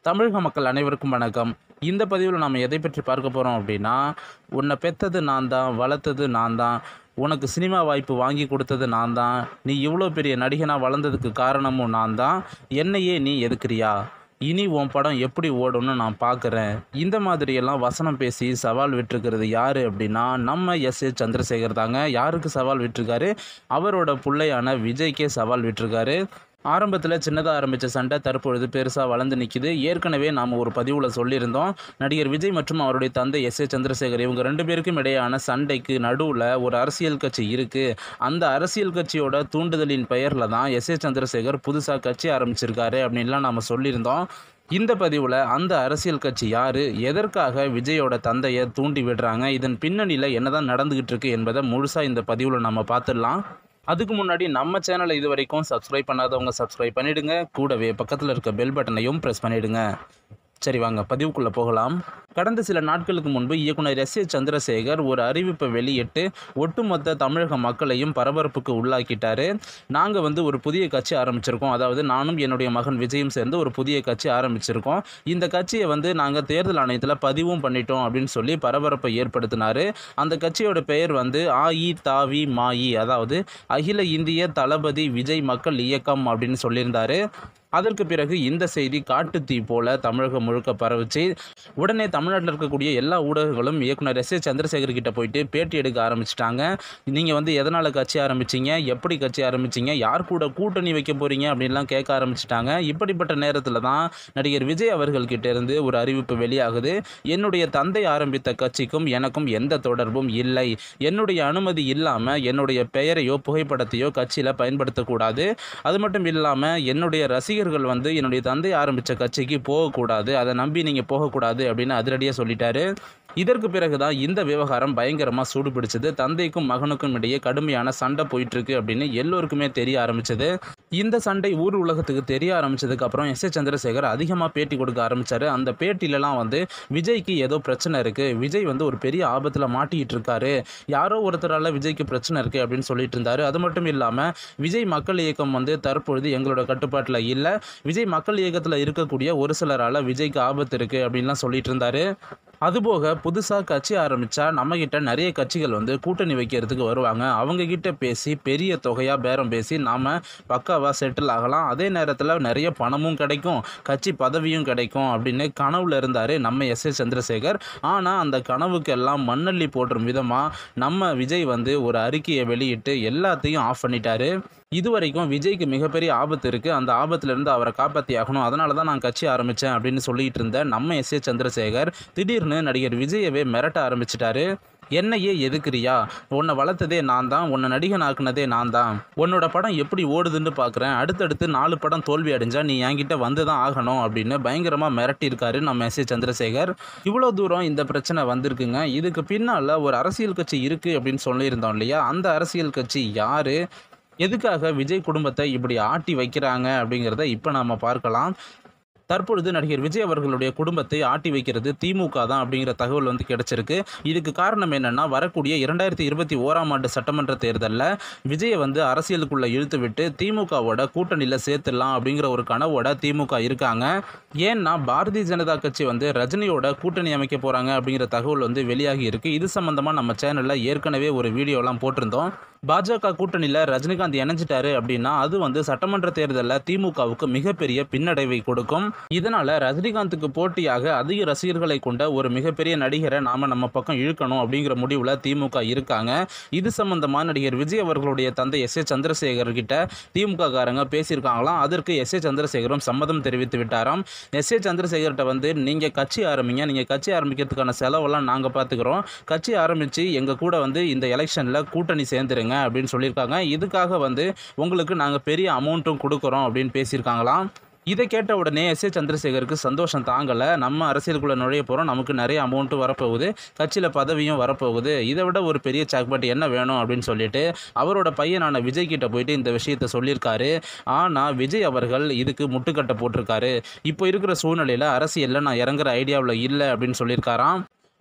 தமிழக மக்கள் அனைவருக்கும் வணக்கம். இந்த பதிவில் நாம் எதை பற்றி பார்க்க போகிறோம் அப்படின்னா, உன்னை பெத்தது நான் தான், வளர்த்தது நான் தான், உனக்கு சினிமா வாய்ப்பு வாங்கி கொடுத்தது நான் தான், நீ இவ்வளோ பெரிய நடிகனாக வளர்ந்ததுக்கு காரணமும் நான் தான், என்னையே நீ எதுக்குறியா, இனி உன் படம் எப்படி ஓடும்னு நான் பார்க்குறேன். இந்த மாதிரியெல்லாம் வசனம் பேசி சவால் விட்டுருக்கிறது யார் அப்படின்னா, நம்ம எஸ்.ஏ. சந்திரசேகர் தாங்க. யாருக்கு சவால் விட்டுருக்காரு? அவரோட பிள்ளையான விஜய்க்கே சவால் விட்டுருக்காரு. ஆரம்பத்தில் சின்னதாக ஆரம்பித்த சண்டை தற்பொழுது பெருசாக வளர்ந்து நிற்கிது. ஏற்கனவே நாம் ஒரு பதிவில் சொல்லியிருந்தோம், நடிகர் விஜய் மற்றும் அவருடைய தந்தை எஸ்.ஏ. சந்திரசேகர் இவங்க ரெண்டு பேருக்கும் இடையான சண்டைக்கு நடுவில் ஒரு அரசியல் கட்சி இருக்குது. அந்த அரசியல் கட்சியோட தூண்டுதலின் பெயரில் தான் எஸ்.ஏ. சந்திரசேகர் புதுசாக கட்சி ஆரம்பிச்சிருக்காரு அப்படின்லாம் நாம் சொல்லியிருந்தோம். இந்த பதிவில் அந்த அரசியல் கட்சி யார், எதற்காக விஜயோட தந்தையை தூண்டி விடுறாங்க, இதன் பின்னணியில் என்னதான் நடந்துக்கிட்டு இருக்கு என்பதை முழுசாக இந்த பதிவில் நம்ம பார்த்துடலாம். அதுக்கு முன்னாடி நம்ம சேனலை இது வரைக்கும் சப்ஸ்கிரைப் பண்ணாதவங்க சப்ஸ்கிரைப் பண்ணிவிடுங்க. கூடவே பக்கத்தில் இருக்க பெல் பட்டனையும் ப்ரெஸ் பண்ணிவிடுங்க. சரி, வாங்க பதிவுக்குள்ளே போகலாம். கடந்த சில நாட்களுக்கு முன்பு இயக்குனர் எஸ்.ஏ. சந்திரசேகர் ஒரு அறிவிப்பை வெளியிட்டு ஒட்டுமொத்த தமிழக மக்களையும் பரபரப்புக்கு உள்ளாக்கிட்டார். நாங்கள் ஒரு புதிய கட்சி ஆரம்பிச்சிருக்கோம், அதாவது நானும் என்னுடைய மகன் விஜயும் சேர்ந்து ஒரு புதிய கட்சி ஆரம்பிச்சிருக்கோம். இந்த கட்சியை நாங்கள் தேர்தல் ஆணையத்தில் பதிவும் பண்ணிட்டோம் அப்படின்னு சொல்லி பரபரப்பை ஏற்படுத்தினார். அந்த கட்சியோட பெயர் அஇதவிமஇ, அதாவது அகில இந்திய தளபதி விஜய் மக்கள் இயக்கம் அப்படின்னு சொல்லியிருந்தார். அதற்கு பிறகு இந்த செய்தி காட்டுத்தீ போல தமிழகம் முழுக்க பரவுச்சு. உடனே தமிழ்நாட்டில் இருக்கக்கூடிய எல்லா ஊடகங்களும் இயக்குனர் எஸ்.ஏ. சந்திரசேகர் கிட்ட போயிட்டு பேட்டி எடுக்க ஆரம்பிச்சிட்டாங்க. நீங்கள் எதனால் கட்சி ஆரம்பிச்சிங்க, எப்படி கட்சி ஆரம்பிச்சிங்க, யார் கூட கூட்டணி வைக்க போகிறீங்க அப்படின்லாம் கேட்க ஆரம்பிச்சிட்டாங்க. இப்படிப்பட்ட நேரத்தில் தான் நடிகர் விஜய் அவர்கள்கிட்ட இருந்து ஒரு அறிவிப்பு வெளியாகுது. என்னுடைய தந்தை ஆரம்பித்த கட்சிக்கும் எனக்கும் எந்த தொடர்பும் இல்லை, என்னுடைய அனுமதி இல்லாமல் என்னுடைய பெயரையோ புகைப்படத்தையோ கட்சியில் பயன்படுத்தக்கூடாது, அது மட்டும் இல்லாமல் என்னுடைய ரசிகர்கள் என்னுடைய தந்தை ஆரம்பித்த கட்சிக்கு போகக்கூடாது, அதை நம்பி நீங்கள் போகக்கூடாது அப்படின்னு அதிரடியாக சொல்லிட்டாரு. இதற்கு பிறகுதான் இந்த விவகாரம் பயங்கரமாக சூடு பிடிச்சது. தந்தைக்கும் மகனுக்கும் இடையே கடுமையான சண்டை போயிட்டுருக்கு அப்படின்னு எல்லோருக்குமே தெரிய ஆரம்பிச்சது. இந்த சண்டை ஊர் உலகத்துக்கு தெரிய ஆரம்பிச்சதுக்கு அப்புறம் எஸ்.ஏ. சந்திரசேகர் அதிகமாக பேட்டி கொடுக்க ஆரம்பித்தார். அந்த பேட்டிலலாம் விஜய்க்கு ஏதோ பிரச்சனை இருக்குது, விஜய் ஒரு பெரிய ஆபத்தில் மாட்டிக்கிட்டு இருக்காரு, யாரோ ஒருத்தரால் விஜய்க்கு பிரச்சனை இருக்குது அப்படின்னு சொல்லிட்டு இருந்தார். அது மட்டும் இல்லாமல் விஜய் மக்கள் இயக்கம் தற்பொழுது எங்களோட கட்டுப்பாட்டில் இல்லை, விஜய் மக்கள் இயக்கத்தில் இருக்கக்கூடிய ஒரு சிலரால் விஜய்க்கு ஆபத்து இருக்குது அப்படின்லாம் சொல்லிட்டு இருந்தார். அதுபோக புதுசாக கட்சி ஆரம்பித்தா நம்மக்கிட்ட நிறைய கட்சிகள் கூட்டணி வைக்கிறதுக்கு வருவாங்க, அவங்கக்கிட்ட பேசி பெரிய தொகையாக பேரம் பேசி நாம் பக்காவாக செட்டில் ஆகலாம், அதே நேரத்தில் நிறைய பணமும் கிடைக்கும், கட்சி பதவியும் கிடைக்கும் அப்படின்னு கனவுல இருந்தார் நம்ம எஸ்.ஏ. சந்திரசேகர். ஆனால் அந்த கனவுக்கெல்லாம் மண்ணள்ளி போடுற விதமாக நம்ம விஜய் ஒரு அறிக்கையை வெளியிட்டு எல்லாத்தையும் ஆஃப் பண்ணிட்டாரு. இதுவரைக்கும் விஜய்க்கு மிகப்பெரிய ஆபத்து இருக்குது, அந்த ஆபத்திலிருந்து அவரை காப்பாற்றி ஆகணும், அதனால தான் நான் கட்சி ஆரம்பித்தேன் அப்படின்னு சொல்லிட்டு இருந்த நம்ம எஸ்.ஏ. சந்திரசேகர் திடீர்னு நடிகர் விஜயவே மிரட்ட ஆரம்பிச்சிட்டாரு. என்னையே எதுக்குறியா, உன்னை வளர்த்ததே நான் தான், உன்னை நடிகன் ஆக்குனதே நான் தான், உன்னோட படம் எப்படி ஓடுதுன்னு பார்க்குறேன், அடுத்தடுத்து 4 படம் தோல்வி அடைஞ்சா நீ என்கிட்ட வந்து தான் ஆகணும் அப்படின்னு பயங்கரமாக மிரட்டியிருக்காரு நம்ம எஸ்.ஏ. சந்திரசேகர். இவ்வளோ தூரம் இந்த பிரச்சனை வந்திருக்குங்க. இதுக்கு பின்னால் ஒரு அரசியல் கட்சி இருக்குது அப்படின்னு சொல்லியிருந்தோம் இல்லையா, அந்த அரசியல் கட்சி யார், எதுக்காக விஜய் குடும்பத்தை இப்படி ஆட்டி வைக்கிறாங்க அப்படிங்கிறத இப்போ நாம் பார்க்கலாம். தற்பொழுது நடிகர் விஜய் அவர்களுடைய குடும்பத்தை ஆட்டி வைக்கிறது திமுக தான் அப்படிங்கிற தகவல் கிடைச்சிருக்கு. இதுக்கு காரணம் என்னென்னா, வரக்கூடிய 2021ஆம் ஆண்டு சட்டமன்ற தேர்தலில் விஜயை அரசியலுக்குள்ளே இழுத்து விட்டு திமுகவோட கூட்டணியில் சேர்த்துடலாம் அப்படிங்கிற ஒரு கனவோட திமுக இருக்காங்க. ஏன்னா பாரதிய ஜனதா கட்சி ரஜினியோட கூட்டணி அமைக்க போகிறாங்க அப்படிங்கிற தகவல் வெளியாகி இருக்குது. இது சம்மந்தமாக நம்ம சேனலில் ஏற்கனவே ஒரு வீடியோலாம் போட்டிருந்தோம். பாஜக கூட்டணியில் ரஜினிகாந்த் இணைஞ்சிட்டாரு அப்படின்னா அது சட்டமன்ற தேர்தலில் திமுகவுக்கு மிகப்பெரிய பின்னடைவை கொடுக்கும். இதனால் ரஜினிகாந்துக்கு போட்டியாக அதிக ரசிகர்களை கொண்ட ஒரு மிகப்பெரிய நடிகரை நம்ம பக்கம் இழுக்கணும் அப்படிங்கிற முடிவில் திமுக இருக்காங்க. இது சம்பந்தமாக நடிகர் விஜய் அவர்களுடைய தந்தை எஸ்.ஏ. சந்திரசேகர் கிட்ட திமுக காரங்க பேசியிருக்காங்களாம். அதற்கு எஸ்.ஏ. சந்திரசேகரும் சம்மதம் தெரிவித்து விட்டாராம். எஸ்.ஏ. சந்திரசேகர்கிட்ட நீங்கள் கட்சி ஆரம்பிங்க, நீங்கள் கட்சி ஆரம்பிக்கிறதுக்கான செலவெல்லாம் நாங்கள் பார்த்துக்கிறோம், கட்சி ஆரம்பித்து எங்கள் கூட இந்த எலெக்ஷனில் கூட்டணி சேர்ந்துருங்க அப்படின்னு சொல்லியிருக்காங்க. இதுக்காக உங்களுக்கு நாங்கள் பெரிய அமௌண்ட்டும் கொடுக்குறோம் அப்படின்னு பேசியிருக்காங்களாம். இதை கேட்ட உடனே எஸ்.ஏ. சந்திரசேகருக்கு சந்தோஷம் தாங்கலை. நம்ம அரசியலுக்குள்ளே நுழைய போகிறோம், நமக்கு நிறைய அமௌண்ட்டு வரப்போகுது, கட்சியில் பதவியும் வரப்போகுது, இதை விட ஒரு பெரிய சாக்பேட் என்ன வேணும் அப்படின்னு சொல்லிட்டு அவரோட பையனான விஜய் கிட்ட போயிட்டு இந்த விஷயத்தை சொல்லியிருக்காரு. ஆனால் விஜய் அவர்கள் இதுக்கு முட்டுக்கட்டை போட்டிருக்காரு. இப்போ இருக்கிற சூழ்நிலையில் அரசியலில் நான் இறங்குற ஐடியாவில் இல்லை அப்படின்னு சொல்லியிருக்காராம்.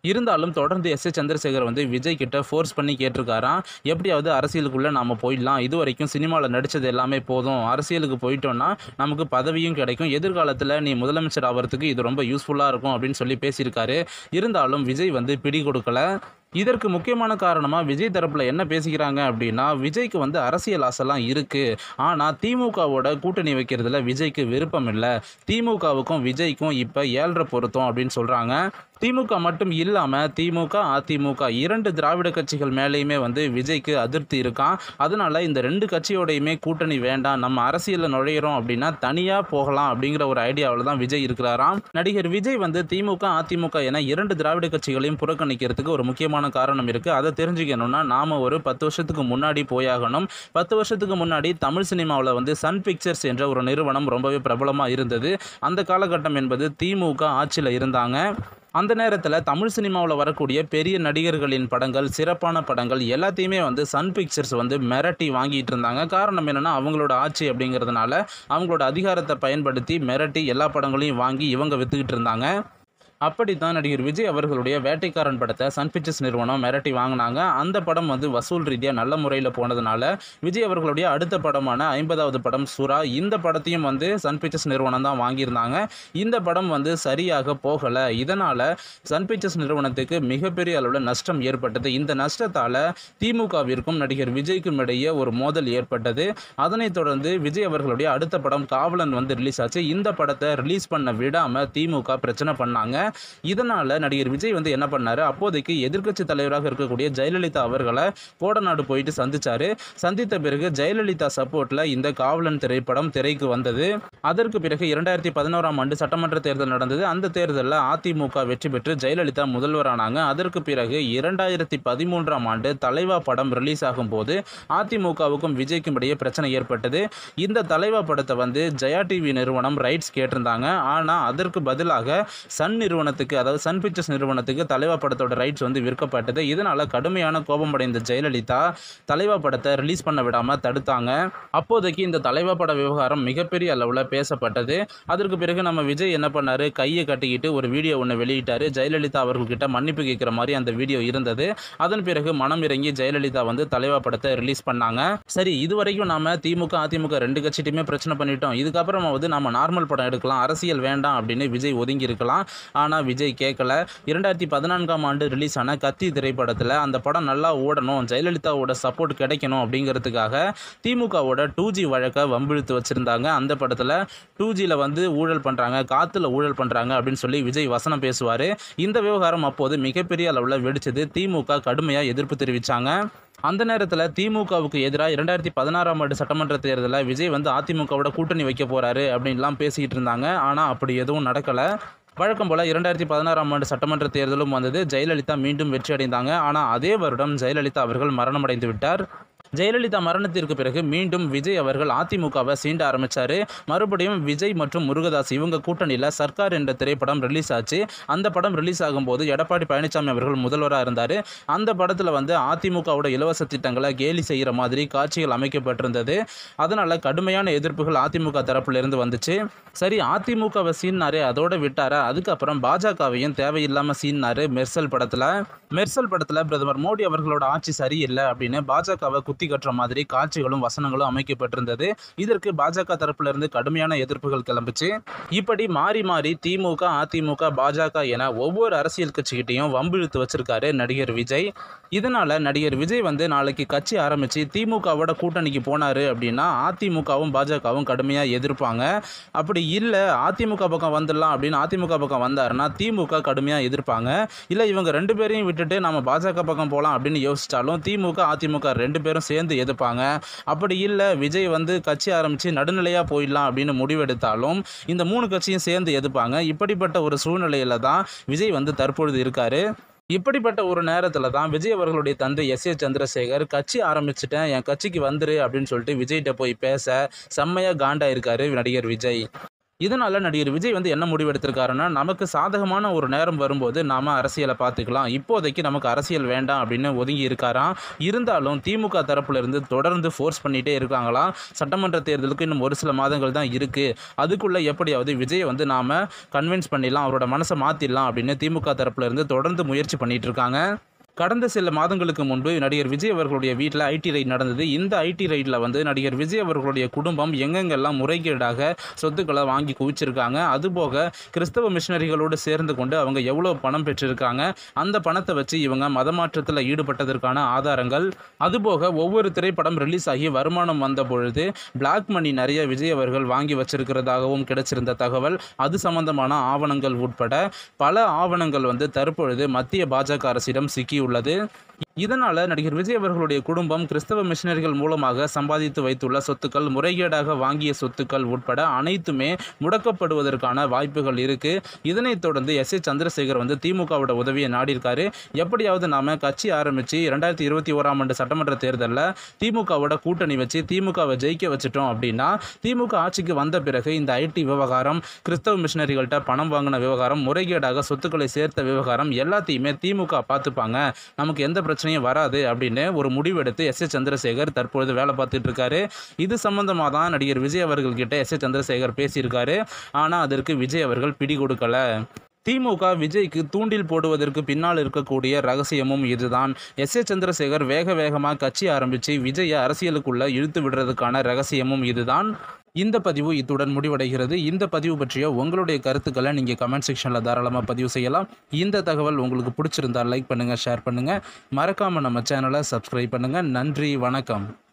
இருந்தாலும் தொடர்ந்து எஸ். ஏ. சந்திரசேகர் வந்து விஜய் கிட்ட ஃபோர்ஸ் பண்ணி கேட்டிருக்காராம். எப்படியாவது அரசியலுக்குள்ளே நாம் போயிடலாம். இதுவரைக்கும் சினிமாவில் நடித்தது எல்லாமே போதும். அரசியலுக்கு போயிட்டோன்னா நமக்கு பதவியும் கிடைக்கும். எதிர்காலத்தில் நீ முதலமைச்சர் ஆகிறதுக்கு இது ரொம்ப யூஸ்ஃபுல்லாக இருக்கும் அப்படின்னு சொல்லி பேசியிருக்காரு. இருந்தாலும் விஜய் வந்து பிடி கொடுக்கல. இதற்கு முக்கியமான காரணமாக விஜய் தரப்பில் என்ன பேசிக்கிறாங்க அப்படின்னா, விஜய்க்கு வந்து அரசியல் ஆசைலாம் இருக்குது. ஆனால் திமுகவோட கூட்டணி வைக்கிறதுல விஜய்க்கு விருப்பம் இல்லை. திமுகவுக்கும் விஜய்க்கும் இப்போ 7.5 பொருத்தம் அப்படின்னு சொல்கிறாங்க. திமுக மட்டும் இல்லாமல் திமுக, அதிமுக 2 திராவிட கட்சிகள் மேலேயுமே வந்து விஜய்க்கு அதிருப்தி இருக்கான். அதனால் இந்த 2 கட்சியோடையுமே கூட்டணி வேண்டாம், நம்ம அரசியலில் நுழையிறோம் அப்படின்னா தனியாக போகலாம் அப்படிங்கிற ஒரு ஐடியாவில் தான் விஜய் இருக்கிறாராம். நடிகர் விஜய் வந்து திமுக, அதிமுக என 2 திராவிட கட்சிகளையும் புறக்கணிக்கிறதுக்கு ஒரு முக்கியமான காரணம் இருக்குது. அதை தெரிஞ்சுக்கணும்னா நாம் ஒரு 10 வருஷத்துக்கு முன்னாடி போயாகணும். 10 வருஷத்துக்கு முன்னாடி தமிழ் சினிமாவில் வந்து சன் பிக்சர்ஸ் என்ற ஒரு நிறுவனம் ரொம்பவே பிரபலமாக இருந்தது. அந்த காலகட்டம் என்பது திமுக ஆட்சியில் இருந்தாங்க. அந்த நேரத்தில் தமிழ் சினிமாவில் வரக்கூடிய பெரிய நடிகர்களின் படங்கள், சிறப்பான படங்கள் எல்லாத்தையுமே வந்து சன் பிக்சர்ஸ் வந்து மிரட்டி வாங்கிட்டு இருந்தாங்க. காரணம் என்னென்னா, அவங்களோட ஆட்சி அப்படிங்கிறதுனால அவங்களோட அதிகாரத்தை பயன்படுத்தி மிரட்டி எல்லா படங்களையும் வாங்கி இவங்க விற்றுக்கிட்டு இருந்தாங்க. அப்படித்தான் நடிகர் விஜய் அவர்களுடைய வேட்டைக்காரன் படத்தை சன் பிக்சர்ஸ் நிறுவனம் மிரட்டி வாங்கினாங்க. அந்த படம் வந்து வசூல் ரீதியாக நல்ல முறையில் போனதுனால விஜய் அவர்களுடைய அடுத்த படமான 50வது படம் சுறா, இந்த படத்தையும் வந்து சன் பிக்சர்ஸ் நிறுவனம் தான் வாங்கியிருந்தாங்க. இந்த படம் வந்து சரியாக போகலை. இதனால் சன் பிக்சர்ஸ் நிறுவனத்துக்கு மிகப்பெரிய அளவில் நஷ்டம் ஏற்பட்டது. இந்த நஷ்டத்தால் திமுகவிற்கும் நடிகர் விஜய்க்கும் இடையே ஒரு மோதல் ஏற்பட்டது. அதனைத் தொடர்ந்து விஜய் அவர்களுடைய அடுத்த படம் காவலன் வந்து ரிலீஸ் ஆச்சு. இந்த படத்தை ரிலீஸ் பண்ண விடாமல் திமுக பிரச்சனை பண்ணாங்க. இதனால நடிகர் விஜய் வந்து என்ன பண்ணாரு, அப்போதைக்கு எதிர்க்கட்சி தலைவராக இருக்கக்கூடிய ஜெயலலிதா அவர்களை கோடநாடு போயிட்டு சந்திச்சாரு. சந்தித்த பிறகு ஜெயலலிதா சப்போர்ட்ல இந்த காவலன் திரைப்படம் திரைக்கு வந்தது. அதற்கு பிறகு 2011ஆம் ஆண்டு சட்டமன்ற தேர்தல் நடந்தது. அந்த தேர்தலில் அதிமுக வெற்றி பெற்று ஜெயலலிதா முதல்வரானாங்க. அதற்கு பிறகு 2013ஆம் ஆண்டு தலைவா படம் ரிலீஸ் ஆகும் போது அதிமுகவுக்கும் விஜய்க்கும் இடையே பிரச்சனை ஏற்பட்டது. இந்த தலைவா படத்தை வந்து ஜெயா டிவி நிறுவனம் ரைட்ஸ் கேட்டிருந்தாங்க. ஆனால் அதற்கு பதிலாக சன் நிறுவனத்துக்கு, அதாவது சன் பிக்சர்ஸ் நிறுவனத்துக்கு தலைவா படத்தோட ரைட்ஸ் வந்து விற்கப்பட்டது. இதனால கடுமையான கோபமடைந்த ஜெயலலிதா தலைவா படத்தை ரிலீஸ் பண்ண விடாம தடுத்தாங்க. அப்போதைக்கு இந்த தலைவா பட விவகாரம் மிகப்பெரிய அளவில் பேசப்பட்டது. அதற்கு பிறகு நம்ம விஜய் என்ன பண்ணாரு, கையை கட்டிக்கிட்டு ஒரு வீடியோ ஒன்று வெளியிட்டாரு. ஜெயலலிதா அவர்கள்கிட்ட மன்னிப்பு கேட்குற மாதிரி அந்த வீடியோ இருந்தது. அதன் பிறகு மனம் இறங்கி ஜெயலலிதா வந்து தலைவா படத்தை ரிலீஸ் பண்ணாங்க. சரி, இதுவரைக்கும் நாம திமுக, அதிமுக 2 கட்சியுமே பிரச்சனை பண்ணிட்டோம். இதுக்கப்புறமாவது நாம நார்மல் படம் எடுக்கலாம், அரசியல் வேண்டாம் அப்படின்னு விஜய் ஒதுங்கி இருக்கலாம். ஆனால் விஜய் கேட்கல. 2014ஆம் ஆண்டு ரிலீஸ் ஆன கத்தி திரைப்படத்தில் அந்த படம் நல்லா ஓடணும், ஜெயலலிதாவோட சப்போர்ட் கிடைக்கணும் அப்படிங்கிறதுக்காக திமுகவோட 2G வழக்கை வம்பிழுத்து வச்சுருந்தாங்க. அந்த படத்தில் 2Gயில் வந்து ஊழல் பண்ணுறாங்க, காற்றுல ஊழல் பண்ணுறாங்க அப்படின்னு சொல்லி விஜய் வசனம் பேசுவார். இந்த விவகாரம் அப்போது மிகப்பெரிய அளவில் வெடிச்சது. திமுக கடுமையாக எதிர்ப்பு தெரிவித்தாங்க. அந்த நேரத்தில் திமுகவுக்கு எதிராக 2016ஆம் ஆண்டு சட்டமன்ற தேர்தலில் விஜய் வந்து அதிமுகவோட கூட்டணி வைக்க போகிறாரு அப்படின்லாம் பேசிக்கிட்டு இருந்தாங்க. ஆனால் அப்படி எதுவும் நடக்கலை. வழக்கம் போல் 2016ஆம் ஆண்டு சட்டமன்ற தேர்தலும் வந்தது. ஜெயலலிதா மீண்டும் வெற்றி அடைந்தாங்க. ஆனால் அதே வருடம் ஜெயலலிதா அவர்கள் மரணமடைந்து விட்டார். ஜெயலலிதா மரணத்திற்கு பிறகு மீண்டும் விஜய் அவர்கள் அதிமுகவை சீண்ட ஆரம்பித்தார். மறுபடியும் விஜய் மற்றும் முருகதாஸ் இவங்க கூட்டணியில் சர்க்கார் என்ற திரைப்படம் ரிலீஸ் ஆச்சு. அந்த படம் ரிலீஸ் ஆகும்போது எடப்பாடி பழனிசாமி அவர்கள் முதல்வராக இருந்தார். அந்த படத்தில் வந்து அதிமுகவோட இலவச திட்டங்களை கேலி செய்கிற மாதிரி காட்சிகள் அமைக்கப்பட்டிருந்தது. அதனால் கடுமையான எதிர்ப்புகள் அதிமுக தரப்பிலிருந்து வந்துச்சு. சரி, அதிமுகவை சீன்னாரு, அதோட விட்டாரா? அதுக்கப்புறம் பாஜகவையும் தேவையில்லாமல் சீன்னாரு. மெர்சல் படத்தில் பிரதமர் மோடி அவர்களோட ஆட்சி சரியில்லை அப்படின்னு பாஜகவை குத்தி கட்டுற மாதிரி காட்சிகளும் வசனங்களும் அமைக்கப்பட்டிருந்தது. இதற்கு பாஜக தரப்பிலிருந்து கடுமையான எதிர்ப்புகள் கிளம்பிச்சு. இப்படி மாறி மாறி திமுக, அதிமுக, பாஜக என ஒவ்வொரு அரசியல் கட்சிகிட்டையும் வம்பிழுத்து வச்சிருக்காரு நடிகர் விஜய். இதனால நடிகர் விஜய் வந்து நாளைக்கு கட்சி ஆரம்பித்து திமுகவோட கூட்டணிக்கு போனார் அப்படின்னா அதிமுகவும் பாஜகவும் கடுமையாக எதிர்ப்பாங்க. அப்படி இல்லை, அதிமுக பக்கம் வந்துடலாம் அப்படின்னு அதிமுக பக்கம் வந்தாருன்னா திமுக கடுமையாக எதிர்ப்பாங்க. இல்லை, இவங்க 2 பேரையும் விட்டுட்டு நம்ம பாஜக பக்கம் போகலாம் அப்படின்னு யோசிச்சாலும் திமுக, அதிமுக 2 பேரும் சேர்ந்து எதிர்ப்பாங்க. அப்படி இல்லை, விஜய் வந்து கட்சி ஆரம்பித்து நடுநிலையாக போயிடலாம் அப்படின்னு முடிவெடுத்தாலும் இந்த 3 கட்சியும் சேர்ந்து எதிர்ப்பாங்க. இப்படிப்பட்ட ஒரு சூழ்நிலையில் தான் விஜய் வந்து தற்பொழுது இருக்காரு. இப்படிப்பட்ட ஒரு நேரத்தில் தான் விஜய் அவர்களுடைய தந்தை எஸ். ஏ. சந்திரசேகர் கட்சி ஆரம்பிச்சிட்டேன், என் கட்சிக்கு வந்துரு அப்படின்னு சொல்லிட்டு விஜய்கிட்ட போய் பேச செம்மையாக காண்டா இருக்காரு நடிகர் விஜய். இதனால நடிகர் விஜய் வந்து என்ன முடிவு எடுத்திருக்காருன்னா, நமக்கு சாதகமான ஒரு நேரம் வரும்போது நாம அரசியல பார்த்துக்கலாம். இப்போதைக்கு நமக்கு அரசியல் வேண்டாம் அப்படின்னு ஒதுங்கி இருக்காராம். இருந்தாலும் திமுக தரப்புல இருந்து தொடர்ந்து ஃபோர்ஸ் பண்ணிட்டே இருக்காங்களாம். சட்டமன்ற தேர்தலுக்கு இன்னும் ஒரு சில மாதங்கள் தான் இருக்கு. அதுக்குள்ள எப்படியாவது விஜய வந்து நாம கன்வின்ஸ் பண்ணிடலாம், அவரோட மனச மாத்திடலாம் அப்படின்னு திமுக தரப்புல இருந்து தொடர்ந்து முயற்சி பண்ணிட்டு இருக்காங்க. கடந்த சில மாதங்களுக்கு முன்பு நடிகர் விஜய் அவர்களுடைய வீட்டில் ஐடி ரைட் நடந்தது. இந்த ஐடி ரைடில் வந்து நடிகர் விஜய் அவர்களுடைய குடும்பம் எங்கெங்கெல்லாம் முறைகேடாக சொத்துக்களை வாங்கி குவிச்சிருக்காங்க, அதுபோக கிறிஸ்தவ மிஷினரிகளோடு சேர்ந்து கொண்டு அவங்க எவ்வளோ பணம் பெற்றிருக்காங்க, அந்த பணத்தை வச்சு இவங்க மதமாற்றத்தில் ஈடுபட்டதற்கான ஆதாரங்கள், அதுபோக ஒவ்வொரு திரைப்படம் ரிலீஸ் ஆகி வருமானம் வந்த பொழுது பிளாக் மணி நிறைய விஜய் அவர்கள் வாங்கி வச்சிருக்கிறதாகவும் கிடைச்சிருந்த தகவல், அது சம்பந்தமான ஆவணங்கள் உட்பட பல ஆவணங்கள் வந்து தற்பொழுது மத்திய பாஜக அரசிடம் சிக்கி உள்ளது. இதனால நடிகர் விஜய் அவர்களுடைய குடும்பம் கிறிஸ்தவ மிஷினரிகள் மூலமாக சம்பாதித்து வைத்துள்ள சொத்துக்கள், முறைகேடாக வாங்கிய சொத்துக்கள் உட்பட அனைத்துமே முடக்கப்படுவதற்கான வாய்ப்புகள் இருக்கு. இதனைத் தொடர்ந்து எஸ். ஏ. சந்திரசேகர் வந்து திமுகவோட உதவியை நாடியிருக்காரு. எப்படியாவது நாம கட்சி ஆரம்பிச்சு 2021ஆம் ஆண்டு சட்டமன்ற தேர்தலில் திமுகவோட கூட்டணி வச்சு திமுகவை ஜெயிக்க வச்சுட்டோம் அப்படின்னா, திமுக ஆட்சிக்கு வந்த பிறகு இந்த ஐடி விவகாரம், கிறிஸ்தவ மிஷினரிகள்கிட்ட பணம் வாங்கின விவகாரம், முறைகேடாக சொத்துக்களை சேர்த்த விவகாரம் எல்லாத்தையுமே திமுக பார்த்துப்பாங்க, நமக்கு எந்த பிரச்சனையும் வராது அப்படின்னு ஒரு முடிவெடுத்து எஸ். ஏ. சந்திரசேகர் தற்பொழுது வேலை பார்த்துட்டு இருக்காரு. இது சம்பந்தமாக தான் நடிகர் விஜய் அவர்கள் கிட்ட எஸ். ஏ. சந்திரசேகர் பேசியிருக்காரு. ஆனால் அதற்கு விஜய் அவர்கள் பிடி கொடுக்கல. திமுக விஜய்க்கு தூண்டில் போடுவதற்கு பின்னால் இருக்கக்கூடிய ரகசியமும் இதுதான். எஸ். ஏ. சந்திரசேகர் வேகமாக கட்சி ஆரம்பித்து விஜயை அரசியலுக்குள்ள இழுத்து விடுறதுக்கான ரகசியமும் இதுதான். இந்த பதிவு இத்துடன் முடிவடைகிறது. இந்த பதிவு பற்றிய உங்களுடைய கருத்துக்களை நீங்கள் கமெண்ட் செக்ஷனில் தாராளமாக பதிவு செய்யலாம். இந்த தகவல் உங்களுக்கு பிடிச்சிருந்தால் லைக் பண்ணுங்கள், ஷேர் பண்ணுங்கள். மறக்காமல் நம்ம சேனலை சப்ஸ்கிரைப் பண்ணுங்கள். நன்றி, வணக்கம்.